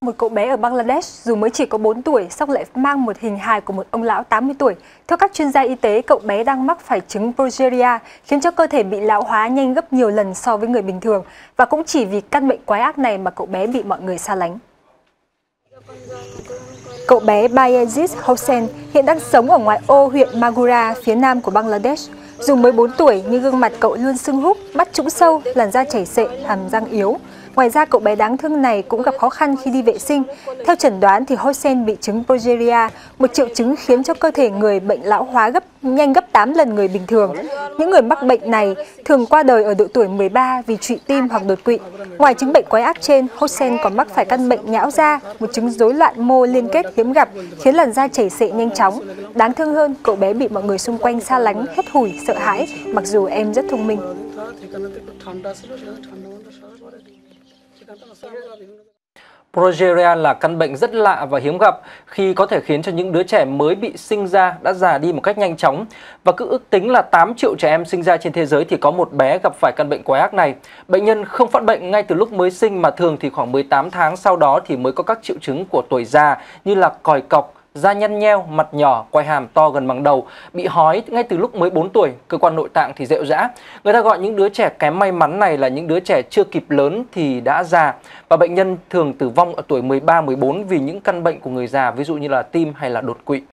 Một cậu bé ở Bangladesh dù mới chỉ có 4 tuổi song lại mang một hình hài của một ông lão 80 tuổi. Theo các chuyên gia y tế, cậu bé đang mắc phải chứng progeria khiến cho cơ thể bị lão hóa nhanh gấp nhiều lần so với người bình thường. Và cũng chỉ vì căn bệnh quái ác này mà cậu bé bị mọi người xa lánh. Cậu bé Bayezid Hossain hiện đang sống ở ngoại ô huyện Maghura, phía nam của Bangladesh. Dù mới 4 tuổi nhưng gương mặt cậu luôn sưng húp, mắt trũng sâu, làn da chảy xệ, hàm răng yếu. Ngoài ra, cậu bé đáng thương này cũng gặp khó khăn khi đi vệ sinh. Theo chẩn đoán thì Hossain bị chứng progeria, một triệu chứng khiến cho cơ thể người bệnh lão hóa nhanh gấp 8 lần người bình thường. Những người mắc bệnh này thường qua đời ở độ tuổi 13 vì trụy tim hoặc đột quỵ. Ngoài chứng bệnh quái ác trên, Hossain còn mắc phải căn bệnh nhão da, một chứng rối loạn mô liên kết hiếm gặp khiến làn da chảy xệ nhanh chóng. Đáng thương hơn, cậu bé bị mọi người xung quanh xa lánh, hét hủi, sợ hãi, mặc dù em rất thông minh. Progeria là căn bệnh rất lạ và hiếm gặp khi có thể khiến cho những đứa trẻ mới bị sinh ra đã già đi một cách nhanh chóng. Và cứ ước tính là 8 triệu trẻ em sinh ra trên thế giới thì có một bé gặp phải căn bệnh quái ác này. Bệnh nhân không phát bệnh ngay từ lúc mới sinh mà thường thì khoảng 18 tháng sau đó thì mới có các triệu chứng của tuổi già như là còi cọc, da nhăn nheo, mặt nhỏ, quai hàm to gần bằng đầu, bị hói ngay từ lúc mới 4 tuổi, cơ quan nội tạng thì rệu rã. Người ta gọi những đứa trẻ kém may mắn này là những đứa trẻ chưa kịp lớn thì đã già. Và bệnh nhân thường tử vong ở tuổi 13, 14 vì những căn bệnh của người già, ví dụ như là tim hay là đột quỵ.